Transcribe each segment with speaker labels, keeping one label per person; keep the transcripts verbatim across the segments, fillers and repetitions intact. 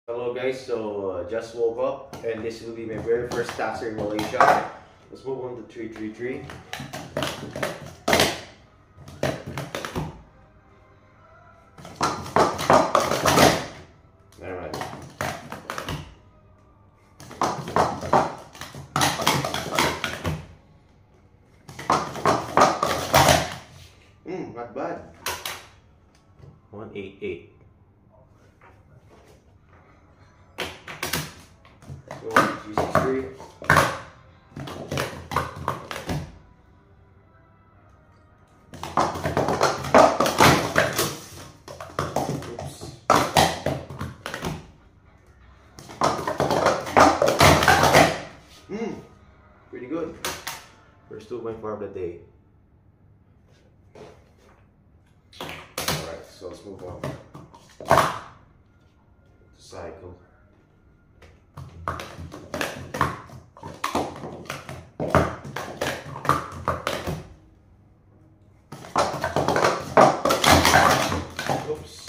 Speaker 1: Hello guys, so uh, just woke up and this will be my very first task here in Malaysia. Let's move on to three three three. Alright. Hmm, not bad. one eight eight. one two six three. Oops. Hmm, pretty good. First two point four of the day. Alright, so let's move on to cycle. Oops.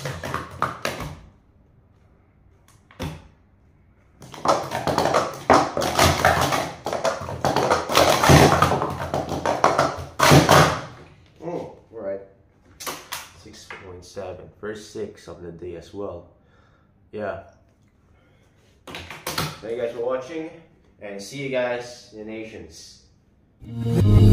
Speaker 1: Oh, alright. six point seven. First six of the day as well. Yeah. Thank you guys for watching and see you guys in the nations.